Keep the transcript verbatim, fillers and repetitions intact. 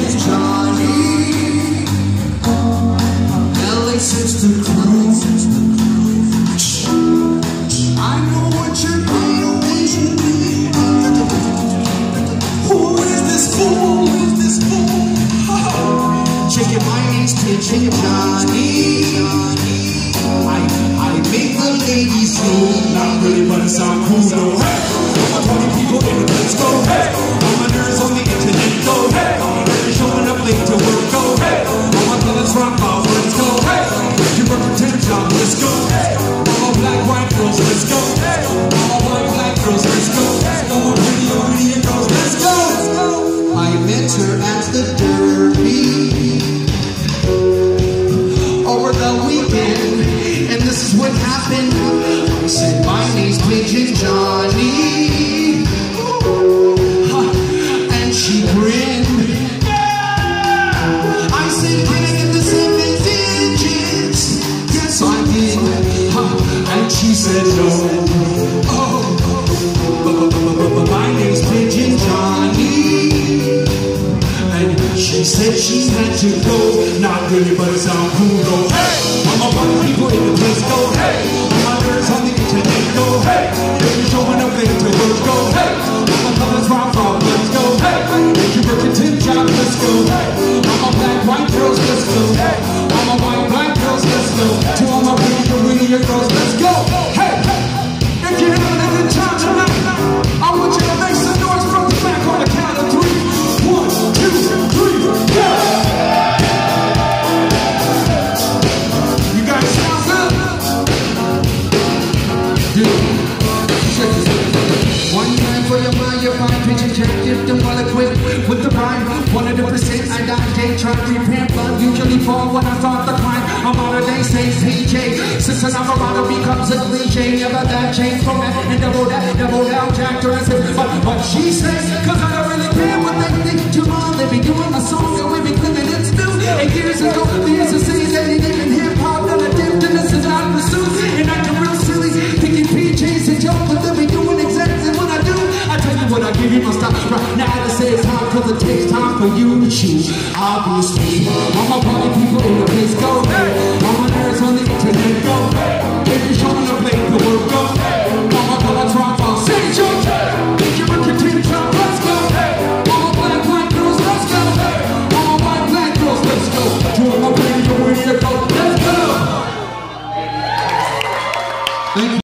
is Johnny. L A since the crew. I know what you're thinking. Who is this fool? Who is this fool? Chicken, my name's Pigeon Johnny. I, I make the ladies go. Not really, but it sound cool, though. Hey, all my party people in the place go. Hey, all my nerds on the internet go. Hey, all my nerds showing up late to work go. Hey, all my brothers rock our friends go. Hey, you work for ten jobs, let's go. Hey, all my black white girls, let's go. Hey, all my white black girls, let's go. All my pretty European girls, let's go. I met her at the Derby over the weekend, and this is what happened. I said, my name's Pigeon Johnny, and she grinned. I said, can I get the seven digits? Yes, I did. And she said, no. Oh, my name's Pigeon Johnny. And she said she had to go. Not really, but it sound cool, though. Hey, all my party people in the place go. Hey, all my nerds on the internet go. Hey, they're showing up late to work go. Hey, all my brothers rock rock, let's go. Hey, if you work a tip job, let's go. Hey, all my black white girls, let's go. Hey, all my white black girls, let's go. To all my pretty Korean girls, let's go. Hey, if you're having a good time tonight, I want you to make some noise from the back on the count of three. One, two, three, go! You guys sound good? Dude, check this out. One time for your mind, your fine Pigeon can't give them well equipped with the rhyme. one hundred percent I die day, try to repent, but usually fall when I start the climb. I'm on a day, say P J. Since an Alvarado becomes a cliche, never that change from that and double that, double down, Jack Durrison. But what she says, cause I don't really care what they think. Tomorrow they be doing my song and we be claiming it's new. And years ago, they used to say that they didn't hip hop, none of them, and this is not pursuit. And acting real silly, thinking P J's a joke, but they be doing exactly what I do. I tell you what, I give you my stop right now to say it's time, cause it takes time for you to choose. Obviously,